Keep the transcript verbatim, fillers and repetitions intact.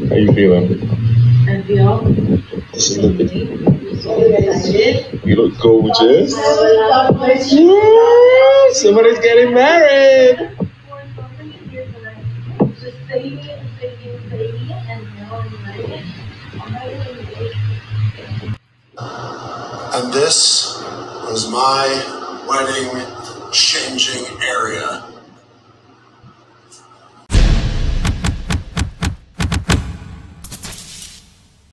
How you feeling? I feel This is the so excited. You look gorgeous. Yeah, somebody's getting married. And this was my wedding